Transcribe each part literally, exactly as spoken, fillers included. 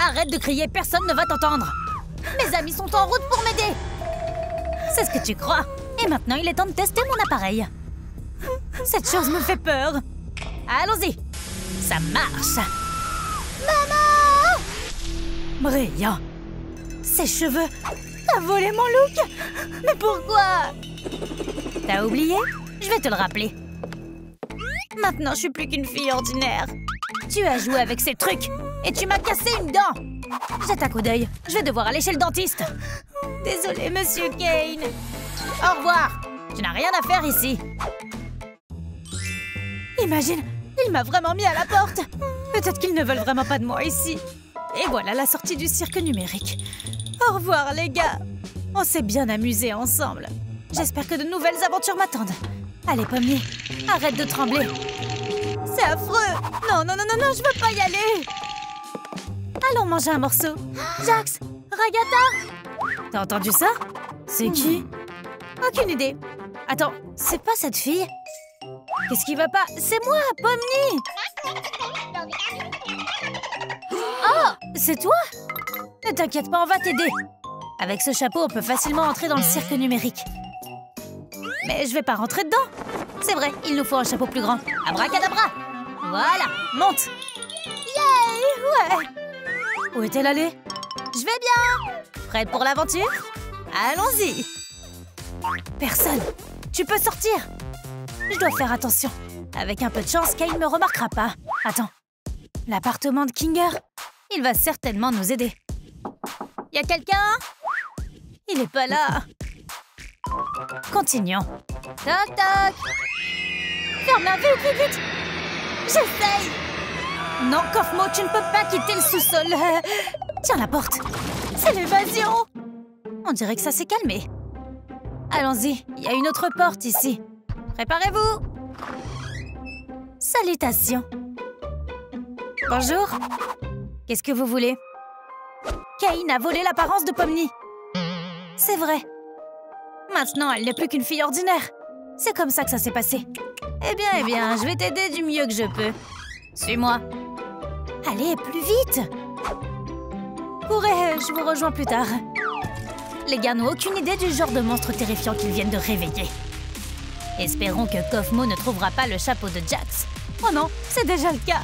Arrête de crier, personne ne va t'entendre. Mes amis sont en route pour m'aider. C'est ce que tu crois. Et maintenant, il est temps de tester mon appareil. Cette chose me fait peur. Allons-y. Ça marche. Maman! Brillant. Ses cheveux. T'as volé mon look. Mais pourquoi? T'as oublié? Je vais te le rappeler. Maintenant, je suis plus qu'une fille ordinaire. Tu as joué avec ces trucs et tu m'as cassé une dent. Jette un coup d'œil. Je vais devoir aller chez le dentiste. Désolé, monsieur Kane. Au revoir. Tu n'as rien à faire ici. Imagine, il m'a vraiment mis à la porte. Peut-être qu'ils ne veulent vraiment pas de moi ici. Et voilà la sortie du cirque numérique. Au revoir, les gars. On s'est bien amusés ensemble. J'espère que de nouvelles aventures m'attendent. Allez, Pomnier, arrête de trembler. C'est affreux. Non, non, non, non, non, je veux pas y aller. Allons manger un morceau. Jax, Ragata. T'as entendu ça? C'est qui? Aucune idée. Attends, c'est pas cette fille? Qu'est-ce qui va pas? C'est moi, Pomni! Oh, c'est toi? Ne t'inquiète pas, on va t'aider. Avec ce chapeau, on peut facilement entrer dans le cirque numérique. Mais je vais pas rentrer dedans. C'est vrai, il nous faut un chapeau plus grand. Abracadabra! Voilà, monte! Yay! Ouais! Où est-elle allée? Je vais bien! Prête pour l'aventure? Allons-y! Personne! Tu peux sortir! Je dois faire attention. Avec un peu de chance, Kane ne me remarquera pas. Attends. L'appartement de Kinger? Il va certainement nous aider. Y a quelqu'un? Il est pas là. Continuons. Toc toc! Ferme-la, vite, vite, vite! J'essaye! Non, Kofmo, tu ne peux pas quitter le sous-sol. Tiens la porte. C'est l'évasion! On dirait que ça s'est calmé. Allons-y, il y a une autre porte ici. Préparez-vous! Salutations! Bonjour! Qu'est-ce que vous voulez? Kane a volé l'apparence de Pomni. C'est vrai. Maintenant, elle n'est plus qu'une fille ordinaire. C'est comme ça que ça s'est passé. Eh bien, eh bien, je vais t'aider du mieux que je peux. Suis-moi. Allez, plus vite! Courez, je vous rejoins plus tard. Les gars n'ont aucune idée du genre de monstre terrifiant qu'ils viennent de réveiller. Espérons que Kofmo ne trouvera pas le chapeau de Jax. Oh non, c'est déjà le cas.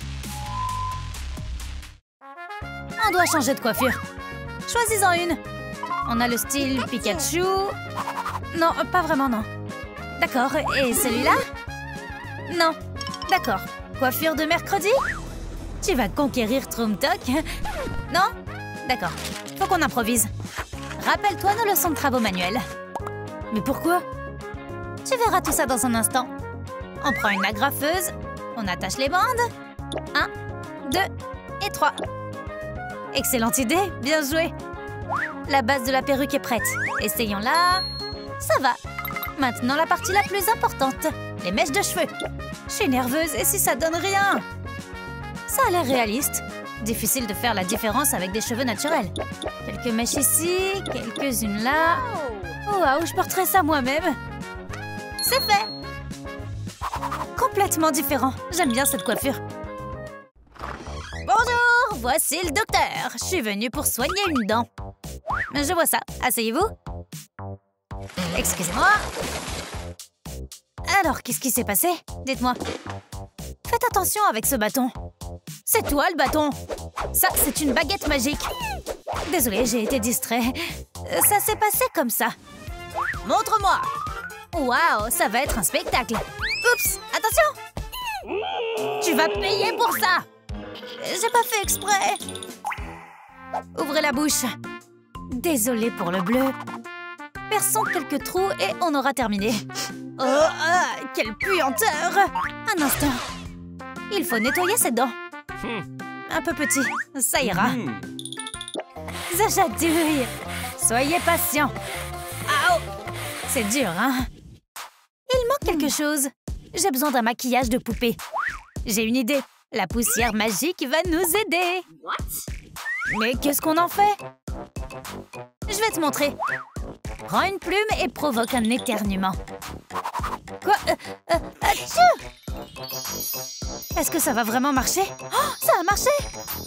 On doit changer de coiffure. Choisis-en une. On a le style Pikachu. Non, pas vraiment, non. D'accord, et celui-là? Non. D'accord. Coiffure de mercredi? Tu vas conquérir Troomtok? Non? D'accord. Faut qu'on improvise. Rappelle-toi nos leçons de travaux manuels. Mais pourquoi? Tu verras tout ça dans un instant. On prend une agrafeuse, on attache les bandes. Un, deux et trois. Excellente idée, bien joué. La base de la perruque est prête. Essayons-la. Ça va. Maintenant, la partie la plus importante. Les mèches de cheveux. Je suis nerveuse, et si ça donne rien? Ça a l'air réaliste. Difficile de faire la différence avec des cheveux naturels. Quelques mèches ici, quelques-unes là. Oh, waouh, je porterai ça moi-même. C'est fait. Complètement différent. J'aime bien cette coiffure. Bonjour, voici le docteur. Je suis venue pour soigner une dent. Je vois ça. Asseyez-vous. Excusez-moi. Alors, qu'est-ce qui s'est passé? Dites-moi. Faites attention avec ce bâton. C'est toi le bâton. Ça, c'est une baguette magique. Désolée, j'ai été distrait. Ça s'est passé comme ça. Montre-moi. Waouh, ça va être un spectacle. Oups, attention. Tu vas payer pour ça. J'ai pas fait exprès. Ouvrez la bouche. Désolée pour le bleu. Perçons quelques trous et on aura terminé. Oh, ah, quelle puanteur! Un instant. Il faut nettoyer ses dents. Un peu petit, ça ira. Zachadouille. Soyez patient. Aouh! C'est dur, hein? Il manque quelque chose. J'ai besoin d'un maquillage de poupée. J'ai une idée. La poussière magique va nous aider. Mais qu'est-ce qu'on en fait? Je vais te montrer. Prends une plume et provoque un éternuement. Quoi? euh, euh, Atchou! Est-ce que ça va vraiment marcher? Oh, ça a marché!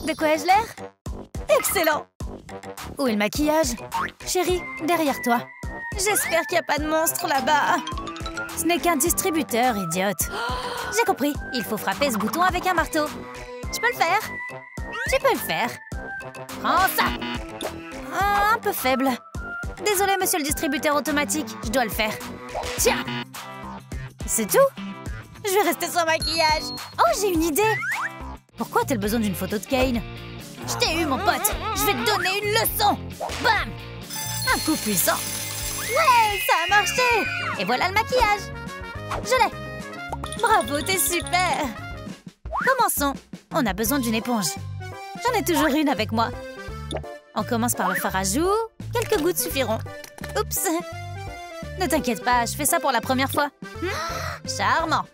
De quoi ai-je l'air? Excellent! Où est le maquillage? Chérie, derrière toi. J'espère qu'il n'y a pas de monstre là-bas. Ce n'est qu'un distributeur, idiote. J'ai compris. Il faut frapper ce bouton avec un marteau. Je peux le faire? Tu peux le faire. Prends ça! Ah, un peu faible. Désolé, monsieur le distributeur automatique. Je dois le faire. Tiens! C'est tout? Je vais rester sans maquillage. Oh, j'ai une idée. Pourquoi as-tu besoin d'une photo de Kane? Je t'ai eu, mon pote. Je vais te donner une leçon. Bam! Un coup puissant. Ouais, ça a marché. Et voilà le maquillage. Je l'ai. Bravo, t'es super. Commençons. On a besoin d'une éponge. J'en ai toujours une avec moi. On commence par le fard à joues. Quelques gouttes suffiront. Oups. Ne t'inquiète pas, je fais ça pour la première fois. Hum, charmant.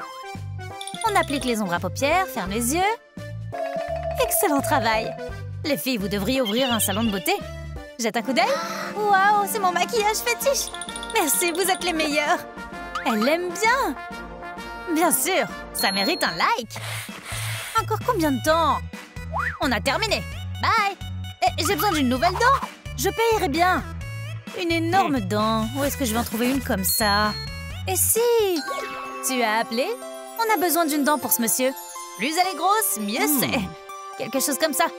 On applique les ombres à paupières, ferme les yeux. Excellent travail. Les filles, vous devriez ouvrir un salon de beauté. Jette un coup d'œil. Waouh, c'est mon maquillage fétiche. Merci, vous êtes les meilleurs. Elle l'aime bien. Bien sûr, ça mérite un like. Encore combien de temps? On a terminé. Bye. Eh, j'ai besoin d'une nouvelle dent. Je payerai bien. Une énorme dent. Où est-ce que je vais en trouver une comme ça? Et si tu as appelé? On a besoin d'une dent pour ce monsieur. Plus elle est grosse, mieux mmh. c'est. Quelque chose comme ça.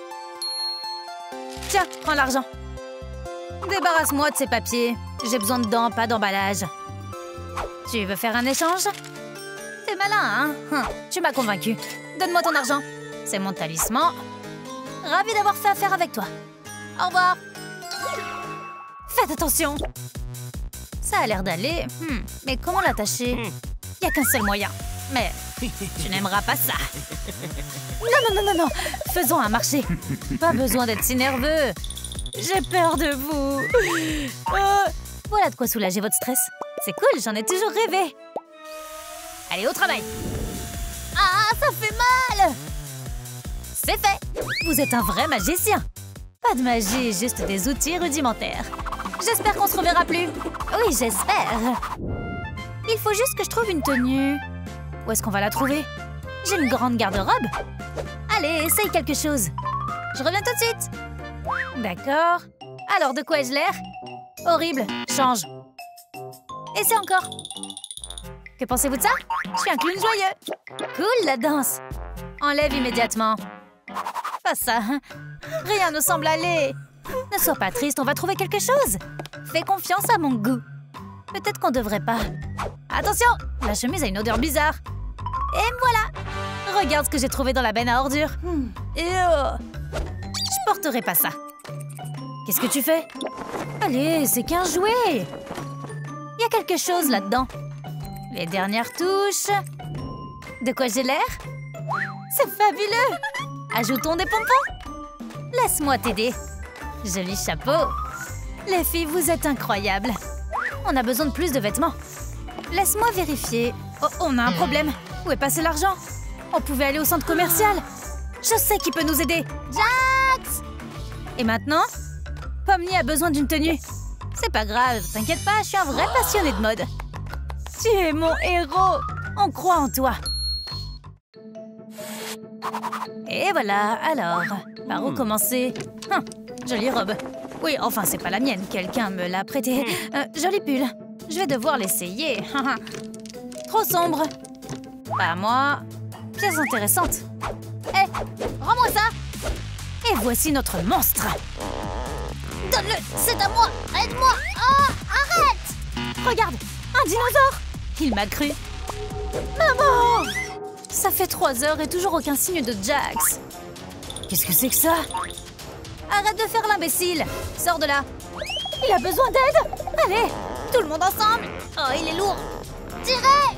Tiens, prends l'argent. Débarrasse-moi de ces papiers. J'ai besoin de dents, pas d'emballage. Tu veux faire un échange? T'es malin, hein? Hum, tu m'as convaincu. Donne-moi ton argent. C'est mon talisman. Ravi d'avoir fait affaire avec toi. Au revoir. Faites attention. Ça a l'air d'aller. Hmm, mais comment l'attacher? Il n'y a qu'un seul moyen. Mais tu n'aimeras pas ça. Non, non, non, non, non. Faisons un marché. Pas besoin d'être si nerveux. J'ai peur de vous. Oh. Voilà de quoi soulager votre stress. C'est cool, j'en ai toujours rêvé. Allez, au travail. Ah, ça fait mal. C'est fait. Vous êtes un vrai magicien. Pas de magie, juste des outils rudimentaires. J'espère qu'on se reverra plus. Oui, j'espère. Il faut juste que je trouve une tenue. Où est-ce qu'on va la trouver? J'ai une grande garde-robe. Allez, essaye quelque chose. Je reviens tout de suite. D'accord. Alors, de quoi ai-je l'air? Horrible. Change. Essaye encore. Que pensez-vous de ça? Je suis un clown joyeux. Cool, la danse. Enlève immédiatement. Pas ça. Rien ne semble aller. Ne sois pas triste, on va trouver quelque chose. Fais confiance à mon goût. Peut-être qu'on devrait pas. Attention, la chemise a une odeur bizarre. Et voilà. Regarde ce que j'ai trouvé dans la benne à ordures. Et oh. Je porterai pas ça. Qu'est-ce que tu fais? Allez, c'est qu'un jouet. Il y a quelque chose là-dedans. Les dernières touches. De quoi j'ai l'air? C'est fabuleux. Ajoutons des pompons. Laisse-moi t'aider. Joli chapeau. Les filles, vous êtes incroyables. On a besoin de plus de vêtements. Laisse-moi vérifier. Oh, on a un problème. Où est passé l'argent? On pouvait aller au centre commercial. Je sais qui peut nous aider. Jax! Et maintenant? Pomni a besoin d'une tenue. C'est pas grave, t'inquiète pas, je suis un vrai passionné de mode. Tu es mon héros. On croit en toi. Et voilà, alors, par où commencer? Hum, jolie robe. Oui, enfin, c'est pas la mienne, quelqu'un me l'a prêtée. Euh, joli pull. Je vais devoir l'essayer. Trop sombre. Pas moi. Pièce intéressante. Hé, hey, rends-moi ça. Et voici notre monstre. Donne-le, c'est à moi. Aide-moi. Oh, arrête. Regarde, un dinosaure. Il m'a cru. Maman! Ça fait trois heures et toujours aucun signe de Jax. Qu'est-ce que c'est que ça? Arrête de faire l'imbécile. Sors de là. Il a besoin d'aide. Allez, tout le monde ensemble. Oh, il est lourd. Tirez!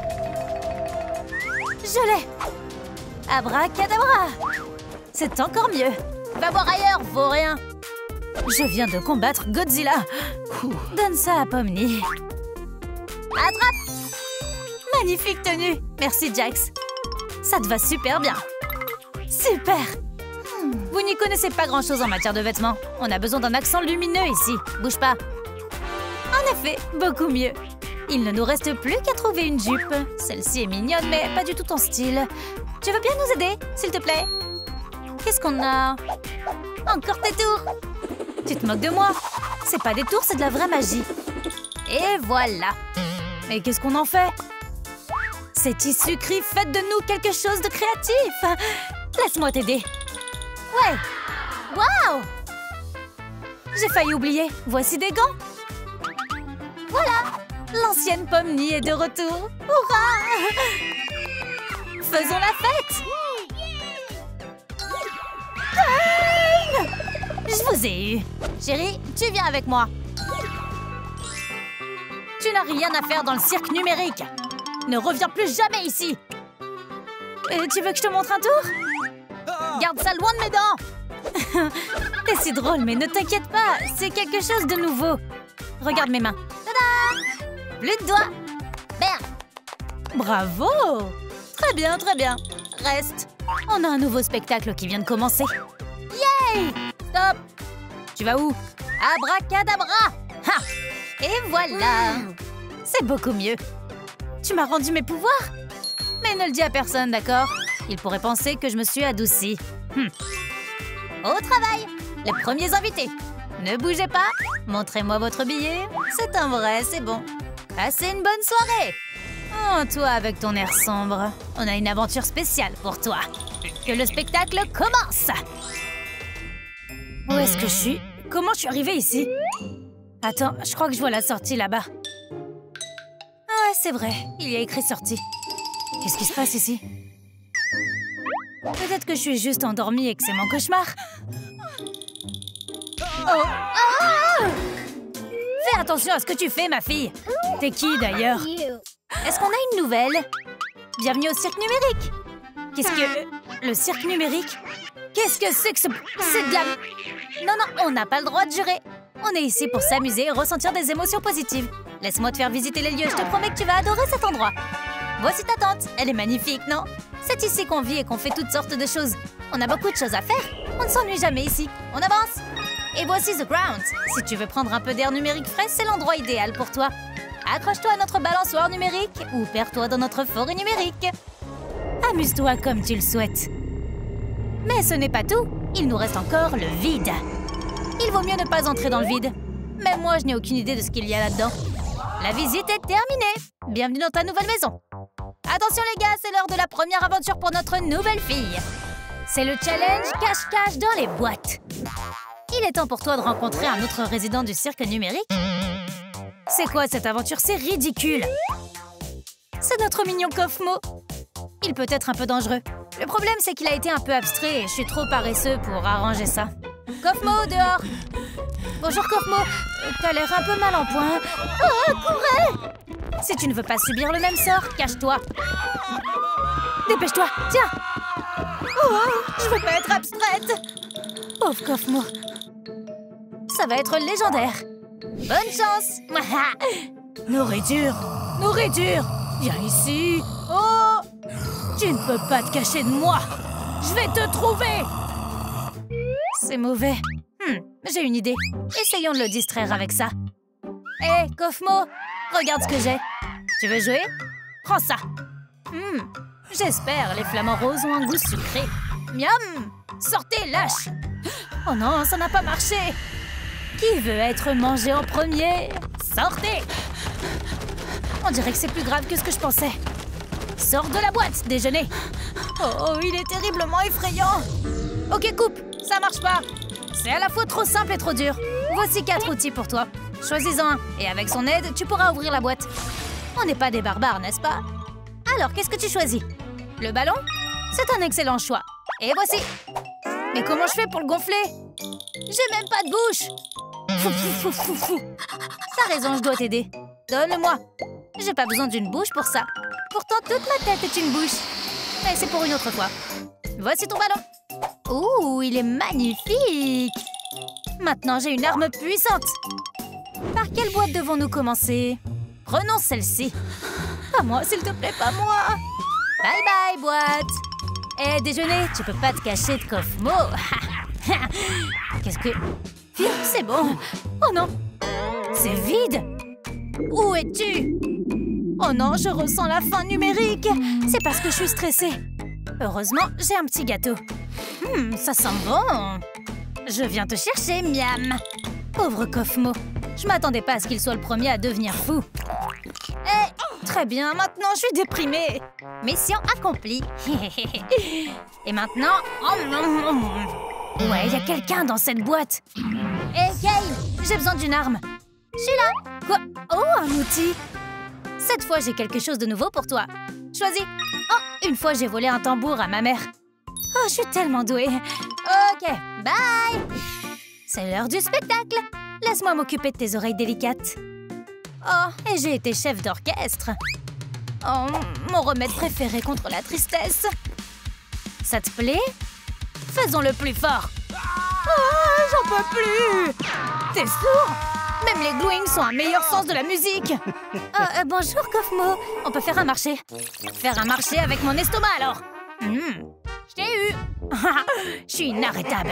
Je l'ai. Abracadabra. C'est encore mieux. Va voir ailleurs, vaurien. Je viens de combattre Godzilla. Donne ça à Pomni. Attrape! Magnifique tenue. Merci, Jax. Ça te va super bien. Super. Vous n'y connaissez pas grand-chose en matière de vêtements. On a besoin d'un accent lumineux ici. Bouge pas. En effet, beaucoup mieux. Il ne nous reste plus qu'à trouver une jupe. Celle-ci est mignonne, mais pas du tout ton style. Tu veux bien nous aider, s'il te plaît? Qu'est-ce qu'on a? Encore tes tours! Tu te moques de moi? C'est pas des tours, c'est de la vraie magie. Et voilà! Mais qu'est-ce qu'on en fait? Ces tissus crient, faites de nous quelque chose de créatif! Laisse-moi t'aider. Ouais! Waouh! J'ai failli oublier. Voici des gants. Voilà! L'ancienne Pomni est de retour. Hurrah! Faisons la fête! Hey! Je vous ai eu. Chérie, tu viens avec moi. Tu n'as rien à faire dans le cirque numérique. Ne reviens plus jamais ici. Et tu veux que je te montre un tour? Garde ça loin de mes dents. T'es si drôle, mais ne t'inquiète pas. C'est quelque chose de nouveau. Regarde mes mains. Tada! Plus de doigts. Merde. Bravo. Très bien, très bien. Reste. On a un nouveau spectacle qui vient de commencer. Yay! Stop. Tu vas où? Abracadabra. Ha! Et voilà. C'est beaucoup mieux. Tu m'as rendu mes pouvoirs? Mais ne le dis à personne, d'accord? Il pourrait penser que je me suis adoucie. Hum. Au travail! Les premiers invités. Ne bougez pas. Montrez-moi votre billet. C'est un vrai, c'est bon. Passez une bonne soirée. Oh, toi avec ton air sombre. On a une aventure spéciale pour toi. Que le spectacle commence! Où est-ce que je suis? Comment je suis arrivée ici? Attends, je crois que je vois la sortie là-bas. Ah, c'est vrai. Il y a écrit sortie. Qu'est-ce qui se passe ici? Peut-être que je suis juste endormie et que c'est mon cauchemar. Oh! Ah! Fais attention à ce que tu fais, ma fille. T'es qui, d'ailleurs? Est-ce qu'on a une nouvelle? Bienvenue au cirque numérique. Qu'est-ce que... Le cirque numérique? Qu'est-ce que c'est que ce... C'est de la... Non, non, on n'a pas le droit de jurer. On est ici pour s'amuser et ressentir des émotions positives. Laisse-moi te faire visiter les lieux, je te promets que tu vas adorer cet endroit. Voici ta tante. Elle est magnifique, non? C'est ici qu'on vit et qu'on fait toutes sortes de choses. On a beaucoup de choses à faire. On ne s'ennuie jamais ici. On avance. Et voici The Grounds. Si tu veux prendre un peu d'air numérique frais, c'est l'endroit idéal pour toi. Accroche-toi à notre balançoire numérique ou perds-toi dans notre forêt numérique. Amuse-toi comme tu le souhaites. Mais ce n'est pas tout. Il nous reste encore le vide. Il vaut mieux ne pas entrer dans le vide. Même moi, je n'ai aucune idée de ce qu'il y a là-dedans. La visite est terminée. Bienvenue dans ta nouvelle maison. Attention les gars, c'est l'heure de la première aventure pour notre nouvelle fille. C'est le challenge cache-cache dans les boîtes. Il est temps pour toi de rencontrer un autre résident du cirque numérique. C'est quoi cette aventure? C'est ridicule. C'est notre mignon Kofmo. Il peut être un peu dangereux. Le problème, c'est qu'il a été un peu abstrait et je suis trop paresseux pour arranger ça. Kofmo, dehors! Bonjour Kofmo, t'as l'air un peu mal en point. Oh, courez! Si tu ne veux pas subir le même sort, cache-toi. Dépêche-toi, tiens! Oh, je veux pas être abstraite! Pauvre Kofmo. Ça va être légendaire. Bonne chance! Nourriture! Nourriture! Viens ici! Oh! Tu ne peux pas te cacher de moi! Je vais te trouver! C'est mauvais. Hmm, j'ai une idée. Essayons de le distraire avec ça. Hé, hey, Kofmo! Regarde ce que j'ai. Tu veux jouer? Prends ça. Hmm, j'espère les flamants roses ont un goût sucré. Miam! Sortez, lâche! Oh non, ça n'a pas marché! Qui veut être mangé en premier? Sortez! On dirait que c'est plus grave que ce que je pensais. Sors de la boîte, déjeuner! Oh, il est terriblement effrayant! Ok, coupe! Ça marche pas! C'est à la fois trop simple et trop dur. Voici quatre outils pour toi. Choisis-en un, et avec son aide, tu pourras ouvrir la boîte. On n'est pas des barbares, n'est-ce pas? Alors, qu'est-ce que tu choisis? Le ballon? C'est un excellent choix. Et voici! Mais comment je fais pour le gonfler? J'ai même pas de bouche! Fou, fou, fou, fou, fou. T'as raison, je dois t'aider. Donne-le-moi. J'ai pas besoin d'une bouche pour ça. Pourtant, toute ma tête est une bouche. Mais c'est pour une autre fois. Voici ton ballon. Ouh, il est magnifique! Maintenant, j'ai une arme puissante. Par quelle boîte devons-nous commencer? Prenons celle-ci. Pas moi, s'il te plaît, pas moi. Bye bye, boîte. Eh, déjeuner, tu peux pas te cacher de Kofmo. Qu'est-ce que... Phew, c'est bon. Oh non, c'est vide. Où es-tu? Oh non, je ressens la faim numérique. C'est parce que je suis stressée. Heureusement, j'ai un petit gâteau. Hum, ça sent bon. Je viens te chercher, miam. Pauvre Kaufmo. Je m'attendais pas à ce qu'il soit le premier à devenir fou. Eh, très bien, maintenant je suis déprimée. Mission accomplie. Et maintenant... Ouais, il y a quelqu'un dans cette boîte. Hé, Kane, j'ai besoin d'une arme. Je suis là. Quoi? Oh, un outil. Cette fois, j'ai quelque chose de nouveau pour toi. Choisis. Oh, une fois, j'ai volé un tambour à ma mère. Oh, je suis tellement douée. Ok, bye. C'est l'heure du spectacle. Laisse-moi m'occuper de tes oreilles délicates. Oh, et j'ai été chef d'orchestre. Oh, mon remède préféré contre la tristesse. Ça te plaît? Faisons-le plus fort. Oh, j'en peux plus. T'es sourd? Même les Glowings ont un meilleur sens de la musique. Oh, euh, bonjour, Kaufmo. On peut faire un marché. Faire un marché avec mon estomac, alors. Mmh, je t'ai eu. Je suis inarrêtable.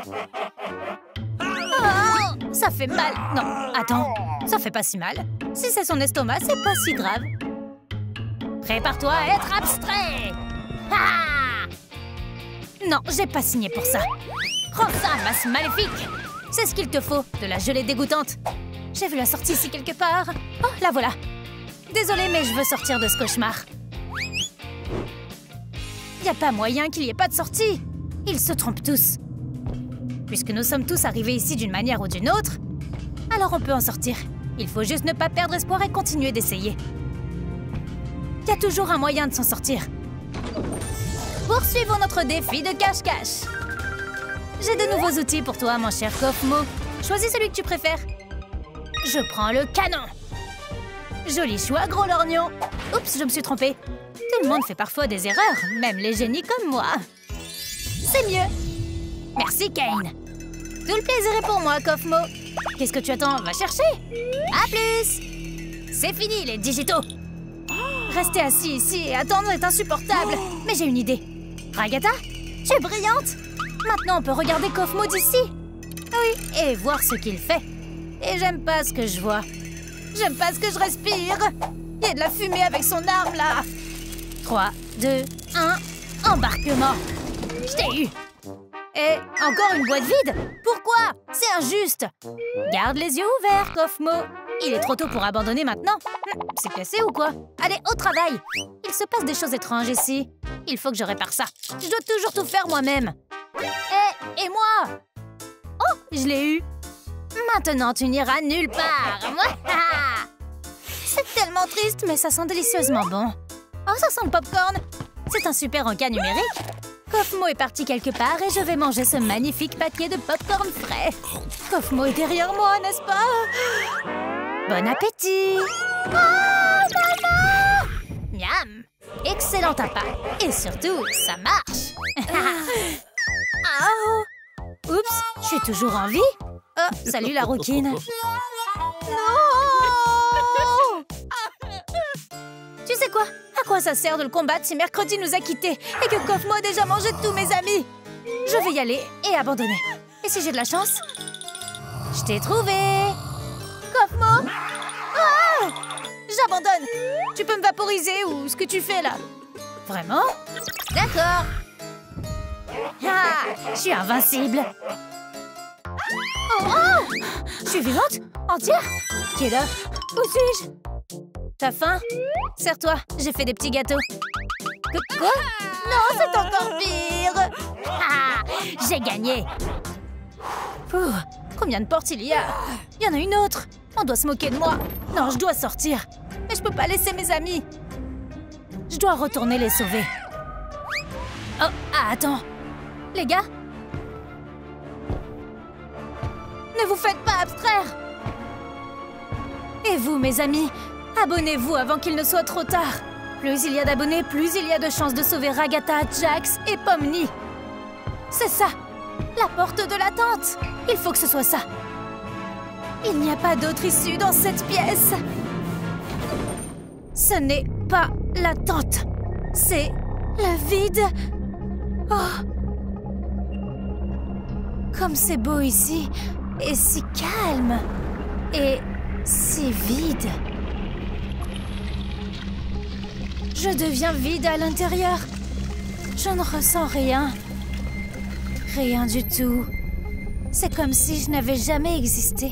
Oh, ça fait mal. Non, attends. Ça fait pas si mal. Si c'est son estomac, c'est pas si grave. Prépare-toi à être abstrait. Ah! Non, j'ai pas signé pour ça. Prends ça, masse maléfique. C'est ce qu'il te faut, de la gelée dégoûtante. J'ai vu la sortie ici quelque part. Oh, la voilà. Désolée, mais je veux sortir de ce cauchemar. Y a pas moyen qu'il y ait pas de sortie. Ils se trompent tous. Puisque nous sommes tous arrivés ici d'une manière ou d'une autre, alors on peut en sortir. Il faut juste ne pas perdre espoir et continuer d'essayer. Y a toujours un moyen de s'en sortir. Poursuivons notre défi de cache-cache. J'ai de nouveaux outils pour toi, mon cher Kaufmo. Choisis celui que tu préfères. Je prends le canon. Joli choix, gros lorgnon. Oups, je me suis trompée. Tout le monde fait parfois des erreurs, même les génies comme moi. C'est mieux. Merci, Kane. Tout le plaisir est pour moi, Kaufmo. Qu'est-ce que tu attends? Va chercher. À plus. C'est fini, les digitaux. Rester assis ici et attendre est insupportable. Mais j'ai une idée. Ragata, tu es brillante. Maintenant, on peut regarder Kaufmo d'ici. Oui, et voir ce qu'il fait. Et j'aime pas ce que je vois. J'aime pas ce que je respire. Il y a de la fumée avec son arme, là. trois, deux, un, embarquement. Je t'ai eu. Et encore une boîte vide? Pourquoi? C'est injuste. Garde les yeux ouverts, Kaufmo. Il est trop tôt pour abandonner maintenant. C'est cassé ou quoi? Allez, au travail. Il se passe des choses étranges ici. Il faut que je répare ça. Je dois toujours tout faire moi-même. Eh, et moi? Oh, je l'ai eu. Maintenant, tu n'iras nulle part. C'est tellement triste, mais ça sent délicieusement bon. Oh, ça sent le popcorn. C'est un super encas numérique. Kaufmo est parti quelque part et je vais manger ce magnifique paquet de popcorn frais. Kaufmo est derrière moi, n'est-ce pas? Bon appétit. Oh, maman! Miam! Excellent appât. Et surtout, ça marche. Oh. Oups, je suis toujours en vie. Oh, salut la rouquine. Non! Tu sais quoi? À quoi ça sert de le combattre si mercredi nous a quittés et que Kaufmo a déjà mangé tous mes amis? Je vais y aller et abandonner. Et si j'ai de la chance? Je t'ai trouvé! Kaufmo! Ah! J'abandonne! Tu peux me vaporiser ou ce que tu fais là? Vraiment? D'accord! Ah! Je suis invincible! Oh, oh! Je suis vivante? Entière? Qui est là? Où suis-je? T'as faim? Serre-toi, j'ai fait des petits gâteaux. Que quoi? Non, c'est encore pire! Ah! J'ai gagné! Ouh, combien de portes il y a? Il y en a une autre! On doit se moquer de moi! Non, je dois sortir! Mais je peux pas laisser mes amis! Je dois retourner les sauver. Oh, ah, attends! Les gars? Ne vous faites pas abstraire! Et vous, mes amis, abonnez-vous avant qu'il ne soit trop tard. Plus il y a d'abonnés, plus il y a de chances de sauver Ragata, Jax et Pomni. C'est ça! La porte de la tente! Il faut que ce soit ça. Il n'y a pas d'autre issue dans cette pièce. Ce n'est pas la tente. C'est le vide. Oh! Comme c'est beau ici, et si calme, et si vide. Je deviens vide à l'intérieur. Je ne ressens rien. Rien du tout. C'est comme si je n'avais jamais existé.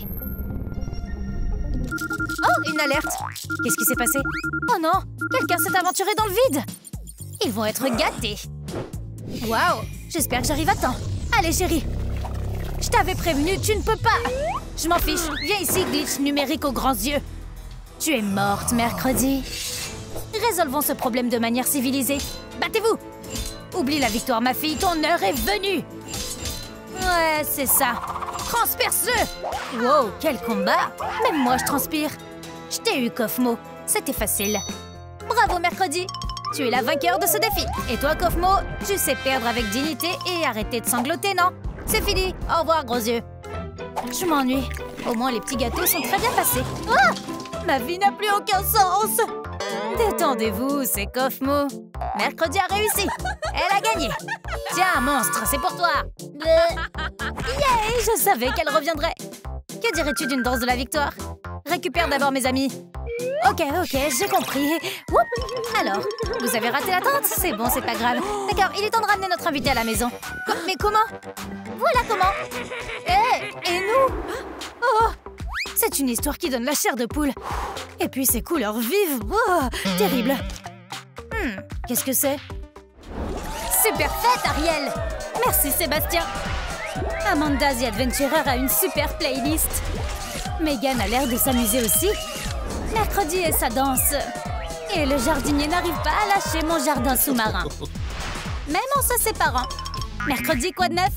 Oh, une alerte! Qu'est-ce qui s'est passé? Oh non! Quelqu'un s'est aventuré dans le vide! Ils vont être gâtés! Waouh! J'espère que j'arrive à temps! Allez, chérie! Je t'avais prévenu, tu ne peux pas! Je m'en fiche! Viens ici, glitch numérique aux grands yeux! Tu es morte, mercredi! Résolvons ce problème de manière civilisée! Battez-vous! Oublie la victoire, ma fille, ton heure est venue! Ouais, c'est ça! Transperce-le! Wow, quel combat! Même moi, je transpire! Je t'ai eu, Kofmo. C'était facile. Bravo, mercredi! Tu es la vainqueur de ce défi. Et toi, Kofmo, tu sais perdre avec dignité et arrêter de sangloter, non? C'est fini. Au revoir, gros yeux. Je m'ennuie. Au moins, les petits gâteaux sont très bien passés. Ah! Ma vie n'a plus aucun sens! Détendez-vous, c'est Kofmo. Mercredi a réussi. Elle a gagné. Tiens, monstre, c'est pour toi. Yay, je savais qu'elle reviendrait. Que dirais-tu d'une danse de la victoire? Récupère d'abord mes amis. Ok, ok, j'ai compris. Oups. Alors, vous avez raté l'attente? C'est bon, c'est pas grave. D'accord, il est temps de ramener notre invité à la maison. Co- Mais comment? Voilà comment. Eh, et nous? Oh, c'est une histoire qui donne la chair de poule. Et puis ces couleurs vives. Oh, terrible. Hmm, qu'est-ce que c'est? Super fête, Ariel. Merci, Sébastien. Amanda the Adventurer a une super playlist. Megan a l'air de s'amuser aussi. Mercredi est sa danse. Et le jardinier n'arrive pas à lâcher mon jardin sous-marin. Même en se séparant. Mercredi, quoi de neuf?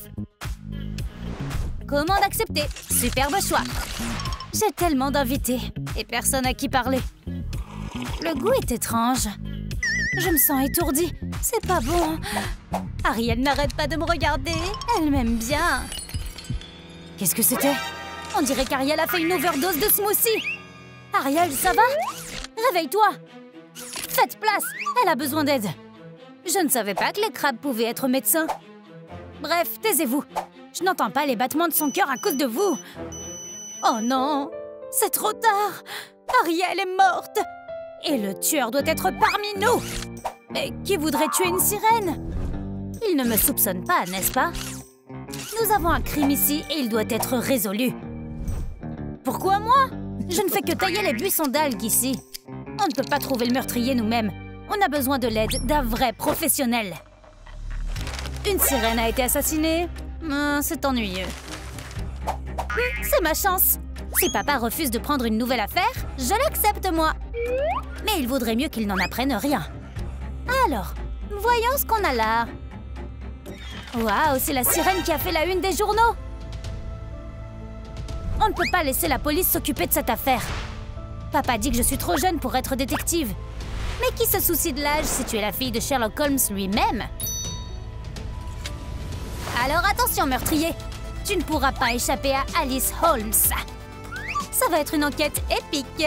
Commande acceptée. Superbe choix. J'ai tellement d'invités et personne à qui parler. Le goût est étrange. Je me sens étourdie. C'est pas bon. Ariel n'arrête pas de me regarder. Elle m'aime bien. Qu'est-ce que c'était? On dirait qu'Ariel a fait une overdose de smoothie. Ariel, ça va? Réveille-toi. Faites place. Elle a besoin d'aide. Je ne savais pas que les crabes pouvaient être médecins. Bref, taisez-vous. Je n'entends pas les battements de son cœur à cause de vous. Oh non, c'est trop tard. Ariel est morte. Et le tueur doit être parmi nous. Mais qui voudrait tuer une sirène? Il ne me soupçonne pas, n'est-ce pas? Nous avons un crime ici et il doit être résolu. Pourquoi moi? Je ne fais que tailler les buissons d'algues ici. On ne peut pas trouver le meurtrier nous-mêmes. On a besoin de l'aide d'un vrai professionnel. Une sirène a été assassinée. Hum, c'est ennuyeux. Hum, c'est ma chance. Si papa refuse de prendre une nouvelle affaire, je l'accepte, moi. Mais il vaudrait mieux qu'il n'en apprenne rien. Alors, voyons ce qu'on a là. Waouh, c'est la sirène qui a fait la une des journaux. On ne peut pas laisser la police s'occuper de cette affaire. Papa dit que je suis trop jeune pour être détective. Mais qui se soucie de l'âge si tu es la fille de Sherlock Holmes lui-même? Alors attention, meurtrier. Tu ne pourras pas échapper à Alice Holmes. Ça va être une enquête épique.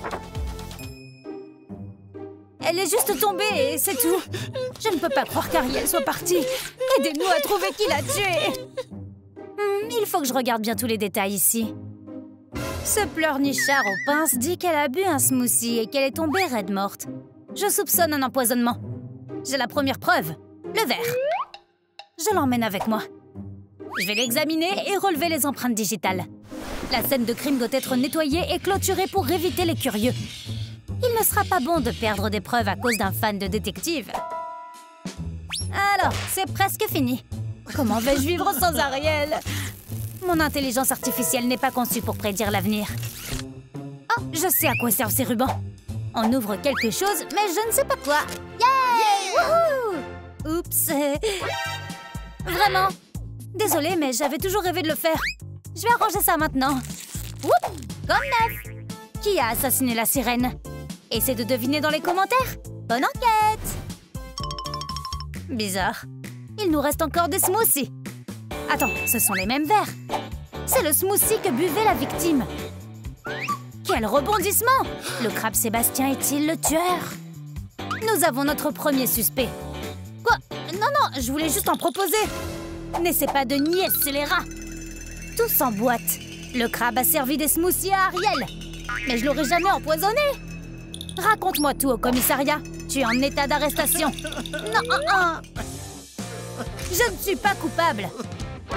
Elle est juste tombée et c'est tout. Je ne peux pas croire qu'Ariel soit partie. Aidez-nous à trouver qui l'a tuée. Hmm, il faut que je regarde bien tous les détails ici. Ce pleurnichard aux pinces dit qu'elle a bu un smoothie et qu'elle est tombée raide morte. Je soupçonne un empoisonnement. J'ai la première preuve, le verre. Je l'emmène avec moi. Je vais l'examiner et relever les empreintes digitales. La scène de crime doit être nettoyée et clôturée pour éviter les curieux. Il ne sera pas bon de perdre des preuves à cause d'un fan de détective. Alors, c'est presque fini. Comment vais-je vivre sans Ariel? Mon intelligence artificielle n'est pas conçue pour prédire l'avenir. Oh, je sais à quoi servent ces rubans. On ouvre quelque chose, mais je ne sais pas quoi. Yay! Wouhou! Oups. Vraiment. Désolée, mais j'avais toujours rêvé de le faire. Je vais arranger ça maintenant. Oups! Comme neuf. Qui a assassiné la sirène? Essaie de deviner dans les commentaires. Bonne enquête! Bizarre. Il nous reste encore des smoothies. Attends, ce sont les mêmes verres. C'est le smoothie que buvait la victime. Quel rebondissement! Le crabe Sébastien est-il le tueur? Nous avons notre premier suspect. Quoi? Non, non, je voulais juste en proposer. N'essaie pas de nier ce scélérat. Tout s'emboîte. Le crabe a servi des smoothies à Ariel. Mais je l'aurais jamais empoisonné. Raconte-moi tout au commissariat. Tu es en état d'arrestation. Non, uh, uh. Je ne suis pas coupable.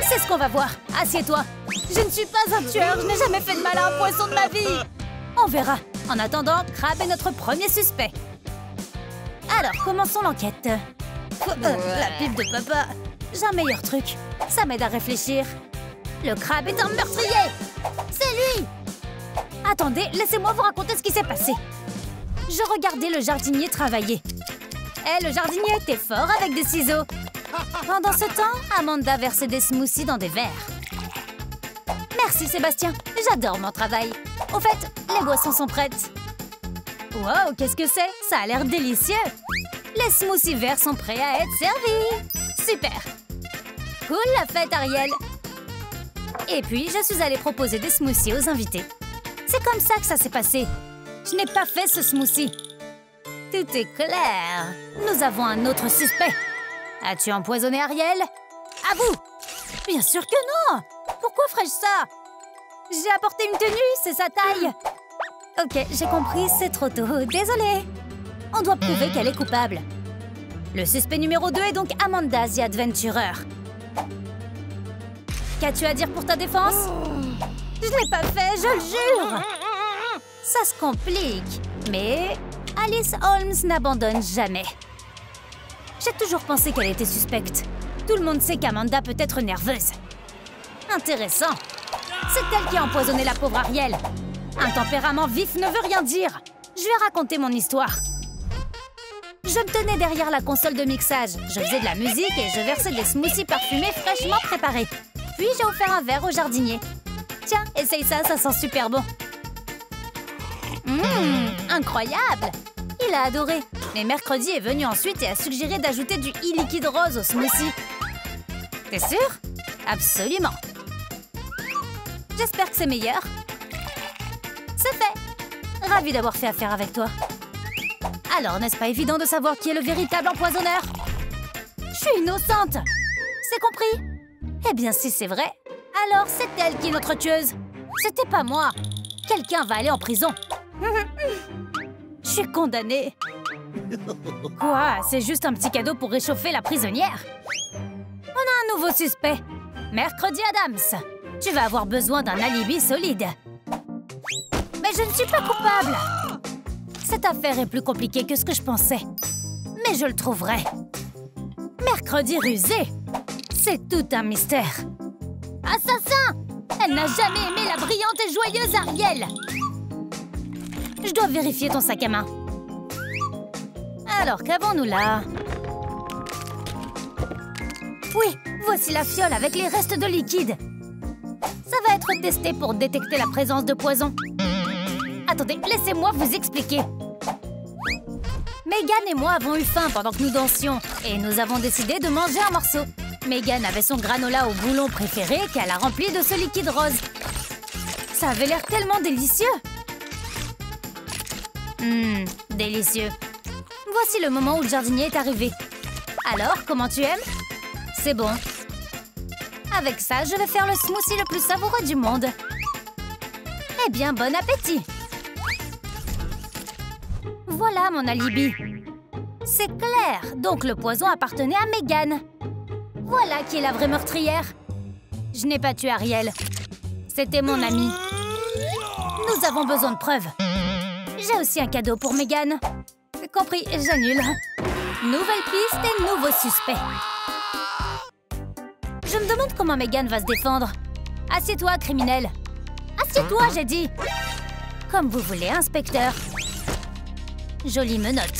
C'est ce qu'on va voir. Assieds-toi. Je ne suis pas un tueur. Je n'ai jamais fait de mal à un poisson de ma vie. On verra. En attendant, Crabe est notre premier suspect. Alors, commençons l'enquête. Euh, la pipe de papa. J'ai un meilleur truc. Ça m'aide à réfléchir. Le crabe est un meurtrier. C'est lui. Attendez, laissez-moi vous raconter ce qui s'est passé. Je regardais le jardinier travailler. Et le jardinier était fort avec des ciseaux. Pendant ce temps, Amanda versait des smoothies dans des verres. Merci Sébastien, j'adore mon travail. Au fait, les boissons sont prêtes. Wow, qu'est-ce que c'est? Ça a l'air délicieux. Les smoothies verts sont prêts à être servis. Super. Cool la fête, Ariel. Et puis, je suis allée proposer des smoothies aux invités. C'est comme ça que ça s'est passé. Je n'ai pas fait ce smoothie. Tout est clair. Nous avons un autre suspect. As-tu empoisonné Ariel? À vous! Bien sûr que non! Pourquoi ferais-je ça? J'ai apporté une tenue, c'est sa taille. Ok, j'ai compris, c'est trop tôt. Désolée. On doit prouver qu'elle est coupable. Le suspect numéro deux est donc Amanda the Adventurer. Qu'as-tu à dire pour ta défense? Je ne l'ai pas fait, je le jure. Ça se complique. Mais Alice Holmes n'abandonne jamais. J'ai toujours pensé qu'elle était suspecte. Tout le monde sait qu'Amanda peut être nerveuse. Intéressant. C'est elle qui a empoisonné la pauvre Ariel. Un tempérament vif ne veut rien dire. Je vais raconter mon histoire. Je me tenais derrière la console de mixage. Je faisais de la musique et je versais des smoothies parfumés fraîchement préparés. Puis j'ai offert un verre au jardinier. Tiens, essaye ça, ça sent super bon. Hum, incroyable! Il a adoré. Mais mercredi est venu ensuite et a suggéré d'ajouter du e-liquide rose au smoothie. T'es sûr? Absolument. J'espère que c'est meilleur. C'est fait. Ravie d'avoir fait affaire avec toi. Alors, n'est-ce pas évident de savoir qui est le véritable empoisonneur? Je suis innocente. C'est compris? Eh bien, si c'est vrai, alors c'est elle qui est notre tueuse. C'était pas moi. Quelqu'un va aller en prison. Je suis condamnée. Quoi? C'est juste un petit cadeau pour réchauffer la prisonnière. On a un nouveau suspect. Mercredi Adams. Tu vas avoir besoin d'un alibi solide. Mais je ne suis pas coupable. Cette affaire est plus compliquée que ce que je pensais. Mais je le trouverai. Mercredi rusé. C'est tout un mystère. Assassin! Elle n'a jamais aimé la brillante et joyeuse Ariel. Je dois vérifier ton sac à main. Alors, qu'avons-nous là? Oui, voici la fiole avec les restes de liquide. Ça va être testé pour détecter la présence de poison. Attendez, laissez-moi vous expliquer. Megan et moi avons eu faim pendant que nous dansions et nous avons décidé de manger un morceau. Megan avait son granola au boulon préféré qu'elle a rempli de ce liquide rose. Ça avait l'air tellement délicieux. Hum, délicieux. Voici le moment où le jardinier est arrivé. Alors, comment tu aimes? C'est bon. Avec ça, je vais faire le smoothie le plus savoureux du monde. Eh bien, bon appétit! Voilà mon alibi. C'est clair, donc le poison appartenait à Megan. Voilà qui est la vraie meurtrière. Je n'ai pas tué Ariel. C'était mon ami. Nous avons besoin de preuves. J'ai aussi un cadeau pour Megan. Compris, j'annule. Nouvelle piste et nouveau suspect. Je me demande comment Megan va se défendre. Assieds-toi, criminel. Assieds-toi, j'ai dit. Comme vous voulez, inspecteur. Jolie menotte.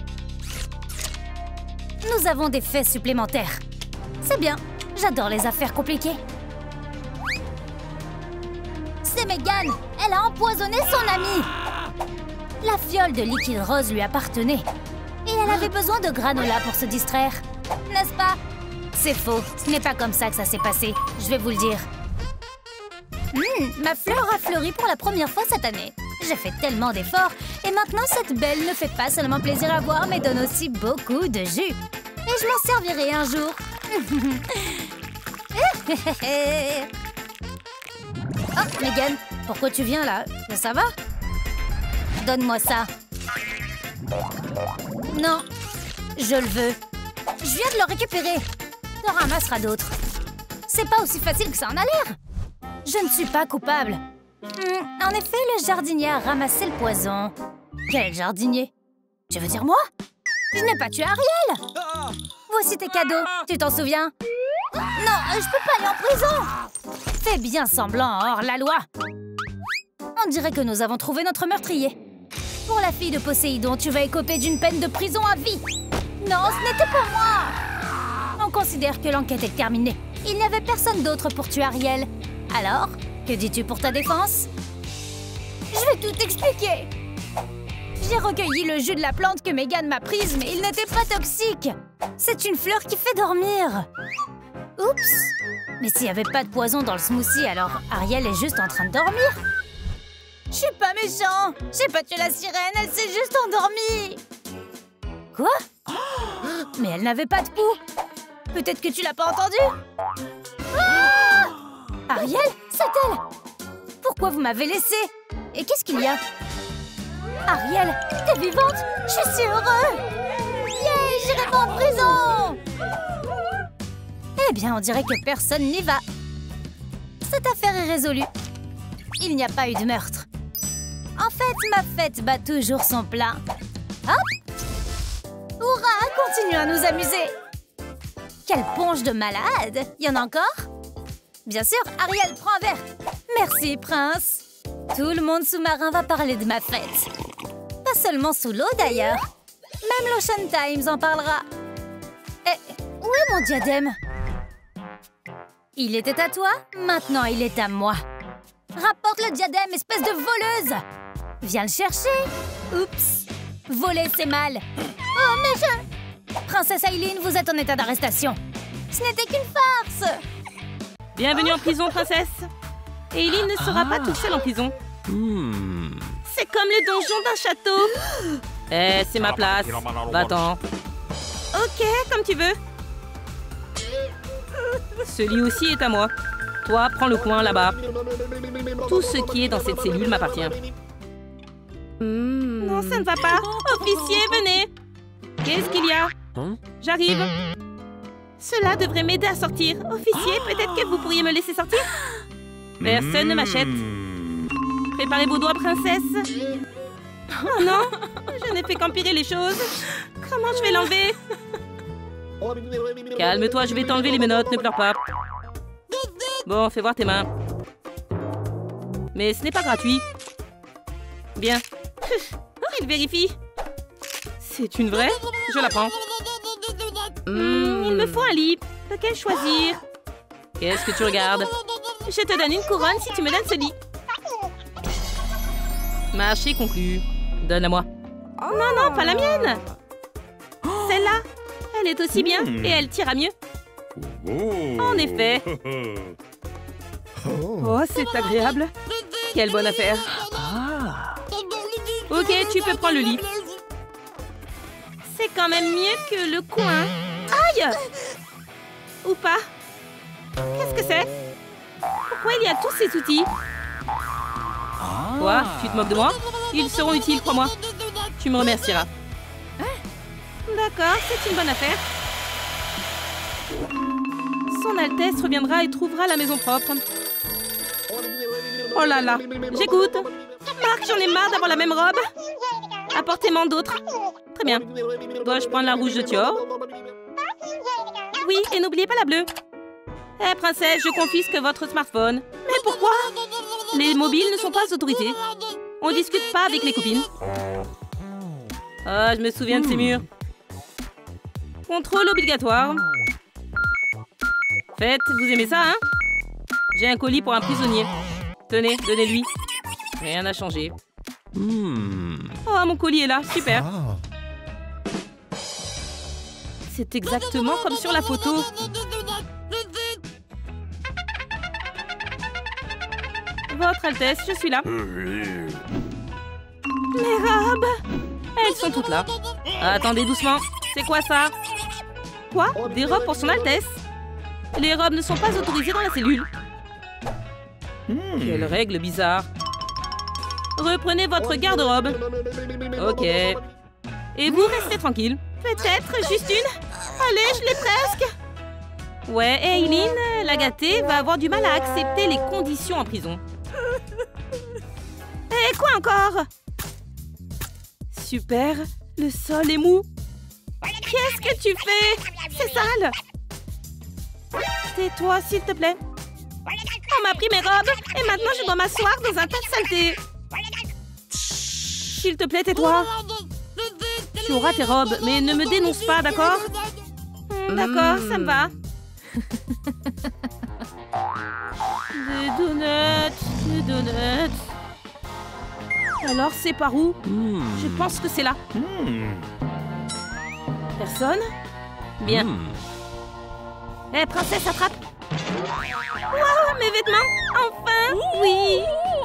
Nous avons des faits supplémentaires. C'est bien. J'adore les affaires compliquées. C'est Megan. Elle a empoisonné son ami. La fiole de liquide rose lui appartenait. Et elle avait besoin de granola pour se distraire. N'est-ce pas? C'est faux. Ce n'est pas comme ça que ça s'est passé. Je vais vous le dire. Mmh, ma fleur a fleuri pour la première fois cette année. J'ai fait tellement d'efforts. Et maintenant, cette belle ne fait pas seulement plaisir à voir, mais donne aussi beaucoup de jus. Et je m'en servirai un jour. Oh, Megan, pourquoi tu viens là? Ça va? Donne-moi ça. Non, je le veux. Je viens de le récupérer. T'en ramasseras d'autres. C'est pas aussi facile que ça en a l'air. Je ne suis pas coupable. Hmm, en effet, le jardinier a ramassé le poison. Quel jardinier? Tu veux dire moi? Je n'ai pas tué Ariel. Voici tes cadeaux, tu t'en souviens? Non, je peux pas aller en prison. Fais bien semblant, hors la loi. On dirait que nous avons trouvé notre meurtrier. Pour la fille de Poséidon, tu vas écoper d'une peine de prison à vie. Non, ce n'était pas moi. On considère que l'enquête est terminée. Il n'y avait personne d'autre pour tuer Ariel. Alors, que dis-tu pour ta défense? Je vais tout expliquer. J'ai recueilli le jus de la plante que Megan m'a prise, mais il n'était pas toxique. C'est une fleur qui fait dormir. Oups. Mais s'il n'y avait pas de poison dans le smoothie, alors Ariel est juste en train de dormir. Je suis pas méchant. J'ai pas tué la sirène, elle s'est juste endormie. Quoi? Mais elle n'avait pas de pouls. Peut-être que tu l'as pas entendu? Ah! Ariel, c'est elle. Pourquoi vous m'avez laissé? Et qu'est-ce qu'il y a? Ariel, t'es vivante? Je suis si heureux. Yeah, j'irai pas en prison. Eh bien, on dirait que personne n'y va. Cette affaire est résolue. Il n'y a pas eu de meurtre. En fait, ma fête bat toujours son plein. Hop! Hurrah! Continuons à nous amuser. Quelle ponche de malade! Y en a encore? Bien sûr, Ariel, prends un verre. Merci, prince. Tout le monde sous-marin va parler de ma fête. Pas seulement sous l'eau, d'ailleurs. Même l'Ocean Times en parlera. Eh, où est mon diadème? Il était à toi, maintenant il est à moi. Rapporte le diadème, espèce de voleuse! Viens le chercher! Oups! Voler, c'est mal! Oh, mais je... Princesse Aileen, vous êtes en état d'arrestation. Ce n'était qu'une farce! Bienvenue en prison, princesse. Aileen ne sera pas toute seule en prison. Hmm. C'est comme le donjon d'un château. Eh, c'est ma place. Va-t'en. Ok, comme tu veux. Ce lit aussi est à moi. Toi, prends le coin là-bas. Tout ce qui est dans cette cellule m'appartient. Mmh. Non, ça ne va pas. Officier, venez. Qu'est-ce qu'il y a? J'arrive. Cela devrait m'aider à sortir. Officier, peut-être que vous pourriez me laisser sortir? Personne ne m'achète. Préparez vos doigts, princesse. Oh non, je n'ai fait qu'empirer les choses. Comment je vais l'enlever? Calme-toi, je vais t'enlever les menottes, ne pleure pas. Bon, fais voir tes mains. Mais ce n'est pas gratuit. Bien. Il vérifie. C'est une vraie? Je la prends. Hmm, il me faut un lit. Lequel choisir? Qu'est-ce que tu regardes? Je te donne une couronne si tu me donnes ce lit. Marché conclu. Donne-la-moi. Non, non, pas la mienne. Celle-là. Elle est aussi bien et elle tira mieux. En effet. Oh, c'est agréable. Quelle bonne affaire. Ok, tu peux prendre le lit. C'est quand même mieux que le coin. Aïe! Ou pas? Qu'est-ce que c'est? Pourquoi il y a tous ces outils? Quoi? Tu te moques de moi? Ils seront utiles, crois-moi. Tu me remercieras. D'accord, c'est une bonne affaire. Son Altesse reviendra et trouvera la maison propre. Oh là là, j'écoute. Marc, j'en ai marre d'avoir la même robe. Apportez-moi d'autres. Très bien. Dois-je prendre la rouge de Thior? Oui, et n'oubliez pas la bleue. Eh, princesse, je confisque votre smartphone. Mais pourquoi? Les mobiles ne sont pas autorisés. On discute pas avec les copines. Ah, je me souviens de ces murs. Contrôle obligatoire. Faites, vous aimez ça, hein? J'ai un colis pour un prisonnier. Tenez, donnez-lui. Rien n'a changé. Hmm. Oh, mon colis est là, super. C'est exactement comme sur la photo. Votre Altesse, je suis là. Mes robes! Elles sont toutes là. Attendez doucement. C'est quoi ça? Quoi? Des robes pour son Altesse? Les robes ne sont pas autorisées dans la cellule. Quelle règle bizarre. Reprenez votre garde-robe. Ok. Et vous restez tranquille. Peut-être juste une? Allez, je l'ai presque. Ouais, et Aileen, la gâtée, va avoir du mal à accepter les conditions en prison. Et quoi encore? Super, le sol est mou. Qu'est-ce que tu fais? C'est sale. Tais-toi, s'il te plaît. On m'a pris mes robes et maintenant je dois m'asseoir dans un tas de saleté. S'il te plaît, tais-toi. Tu auras tes robes, mais ne me dénonce pas, d'accord? hmm, D'accord, ça me va. Des donuts, des donuts. Alors, c'est par où? Hmm. Je pense que c'est là. Hmm. Personne? Bien. Hmm. Hé, hey, princesse, attrape! Waouh, mes vêtements! Enfin! Oui!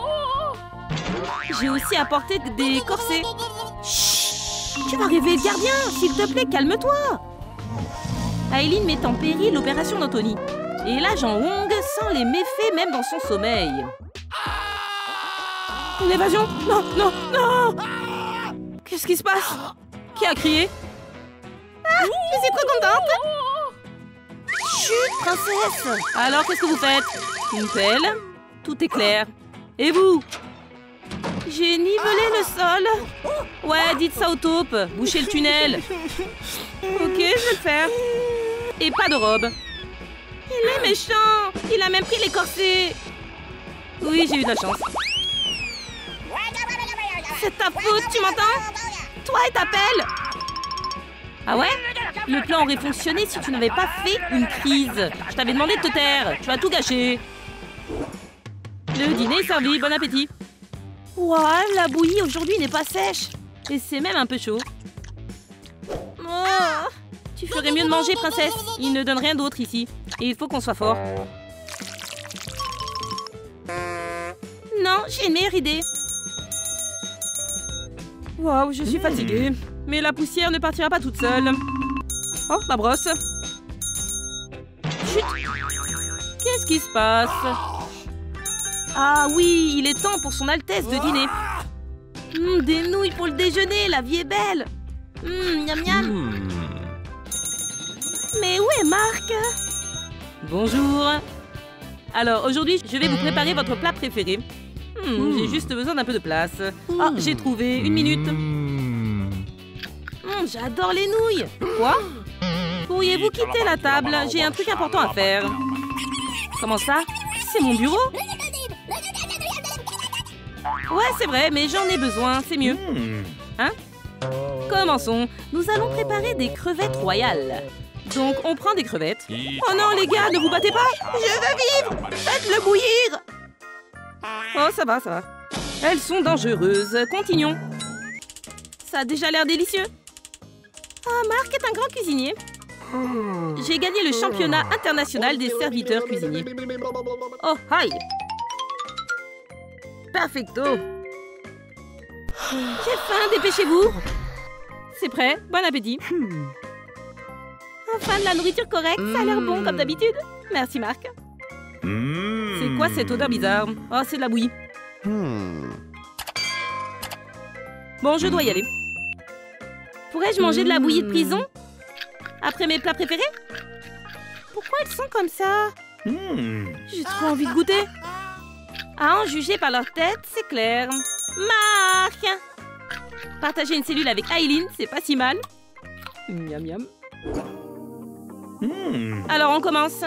J'ai aussi apporté des corsets. Chut! Tu vas rêver le gardien! S'il te plaît, calme-toi! Aileen met en péril l'opération d'Anthony. Et l'agent Wong sent les méfaits même dans son sommeil. Une évasion! Non, non, non! Qu'est-ce qui se passe? Qui a crié? Ah! Je suis trop contente! Chut, princesse! Alors, qu'est-ce que vous faites? Une pelle? Tout est clair. Et vous? J'ai nivelé le sol. Ouais, dites ça au taupe. Bouchez le tunnel. Ok, je vais le faire. Et pas de robe. Il est méchant. Il a même pris les corsets. Oui, j'ai eu de la chance. C'est ta faute, tu m'entends? Toi et ta pelle. Ah ouais? Le plan aurait fonctionné si tu n'avais pas fait une crise. Je t'avais demandé de te taire. Tu as tout gâché. Le dîner est servi. Bon appétit. Ouah, la bouillie aujourd'hui n'est pas sèche. Et c'est même un peu chaud. Oh, tu ferais mieux de manger, princesse. Il ne donne rien d'autre ici. Et il faut qu'on soit fort. Non, j'ai une meilleure idée. Waouh, je suis fatiguée. Mais la poussière ne partira pas toute seule. Oh, ma brosse. Chut. Qu'est-ce qui se passe? Ah oui, il est temps pour son Altesse de dîner. Mmh, des nouilles pour le déjeuner, la vie est belle. Mmh, miam miam. Hmm. Mais où est Marc? Bonjour. Alors, aujourd'hui, je vais vous préparer votre plat préféré. Mmh, j'ai juste besoin d'un peu de place. Ah, j'ai trouvé. Une minute. Hmm. Mmh, j'adore les nouilles. Quoi? Pourriez-vous quitter la table? J'ai un truc important à faire. Comment ça? C'est mon bureau? Ouais, c'est vrai, mais j'en ai besoin, c'est mieux. Hmm. Hein? Commençons. Nous allons préparer des crevettes royales. Donc, on prend des crevettes. Oh non, les gars, ne vous battez pas! Je veux vivre! Faites-le bouillir! Oh, ça va, ça va. Elles sont dangereuses. Continuons. Ça a déjà l'air délicieux. Ah, Marc est un grand cuisinier. J'ai gagné le championnat international des serviteurs cuisiniers. Oh, hi! Perfecto! J'ai faim, dépêchez-vous! C'est prêt, bon appétit! Enfin, de la nourriture correcte, ça a l'air bon comme d'habitude. Merci, Marc. Hmm. C'est quoi cette odeur bizarre? Oh, c'est de la bouillie. Hmm. Bon, je dois y aller. Pourrais-je manger de la bouillie de prison? Après mes plats préférés? Pourquoi elles sont comme ça? Hmm. J'ai trop envie de goûter. À en juger par leur tête, c'est clair. Marc! Partager une cellule avec Aileen, c'est pas si mal. Miam miam. Hmm. Alors, on commence.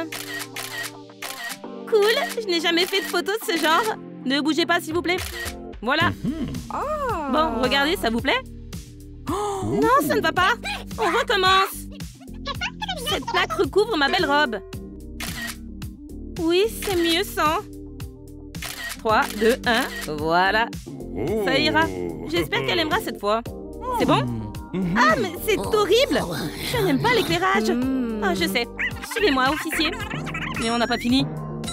Cool, je n'ai jamais fait de photos de ce genre. Ne bougez pas, s'il vous plaît. Voilà. Bon, regardez, ça vous plaît? Non, ça ne va pas. On recommence. Cette plaque recouvre ma belle robe. Oui, c'est mieux sans. trois, deux, un, voilà. Ça ira. J'espère qu'elle aimera cette fois. C'est bon? Ah, mais c'est horrible! Je n'aime pas l'éclairage. Ah, je sais. Suivez-moi, officier. Mais on n'a pas fini.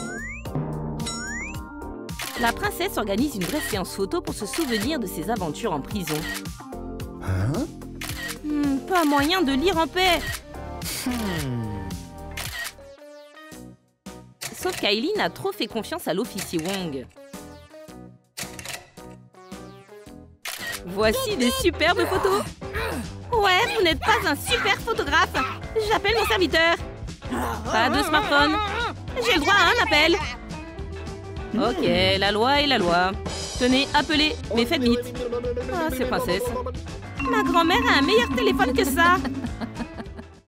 La princesse organise une vraie séance photo pour se souvenir de ses aventures en prison. Hein? Hmm, pas moyen de lire en paix. Sauf qu'Aileen a trop fait confiance à l'officier Wong. Voici des superbes photos. Ouais, vous n'êtes pas un super photographe. J'appelle mon serviteur. Pas de smartphone. J'ai le droit à un appel. Ok, la loi est la loi. Tenez, appelez, mais faites vite. Ah, c'est princesse. Ma grand-mère a un meilleur téléphone que ça.